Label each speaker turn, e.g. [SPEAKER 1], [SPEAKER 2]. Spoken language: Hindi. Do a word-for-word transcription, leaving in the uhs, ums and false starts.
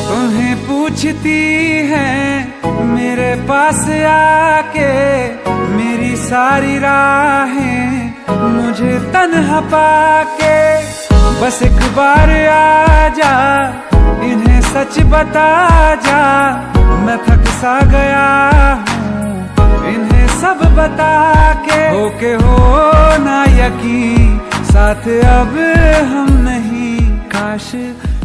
[SPEAKER 1] तुम्हें पूछती है मेरे पास आके, मेरी सारी राहें मुझे तन्हा पाके। बस एक बार आ जा, इन्हें सच बता जा, मैं थक सा गया हूँ इन्हें सब बता के। होके हो ना यकीन, साथ अब हम नहीं, काश